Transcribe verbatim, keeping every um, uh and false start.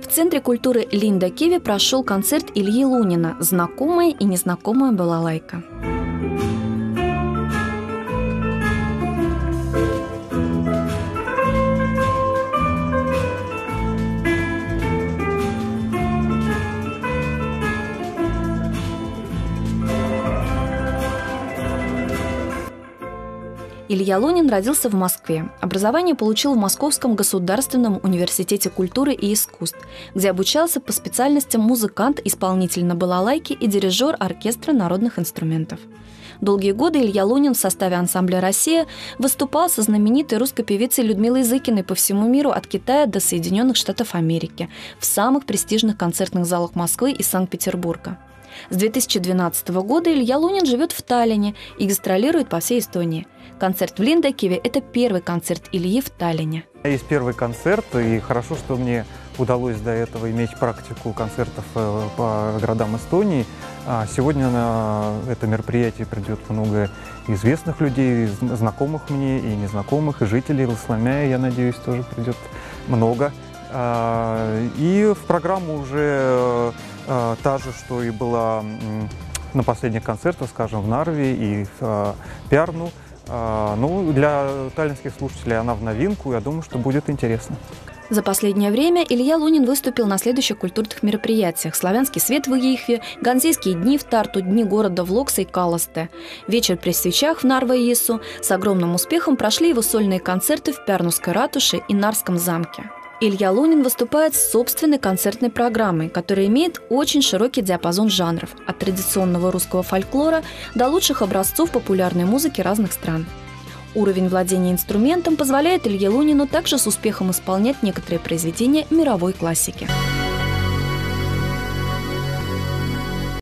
В Центре культуры Линда Киви прошел концерт Ильи Лунина «Знакомая и незнакомая балалайка». Илья Лунин родился в Москве. Образование получил в Московском государственном университете культуры и искусств, где обучался по специальностям музыкант-исполнитель на балалайке и дирижер оркестра народных инструментов. Долгие годы Илья Лунин в составе ансамбля «Россия» выступал со знаменитой русской певицей Людмилой Зыкиной по всему миру от Китая до Соединенных Штатов Америки в самых престижных концертных залах Москвы и Санкт-Петербурга. С две тысячи двенадцатого года Илья Лунин живет в Таллине и гастролирует по всей Эстонии. Концерт в Линда Киви – это первый концерт Ильи в Таллине. Есть первый концерт, и хорошо, что мне удалось до этого иметь практику концертов по городам Эстонии. Сегодня на это мероприятие придет много известных людей, знакомых мне и незнакомых, и жителей Лысламяя, я надеюсь, тоже придет много. И в программу уже та же, что и была на последних концертах, скажем, в Нарве и в Пярну. Ну, для таллинских слушателей она в новинку, я думаю, что будет интересно. За последнее время Илья Лунин выступил на следующих культурных мероприятиях: «Славянский свет в Игихве», «Ганзейские дни» в Тарту, «Дни города» в Локсе и Каласте, «Вечер при свечах» в Нарва-Иесу. С огромным успехом прошли его сольные концерты в Пярнуской ратуше и Нарском замке. Илья Лунин выступает с собственной концертной программой, которая имеет очень широкий диапазон жанров, от традиционного русского фольклора до лучших образцов популярной музыки разных стран. Уровень владения инструментом позволяет Илье Лунину также с успехом исполнять некоторые произведения мировой классики.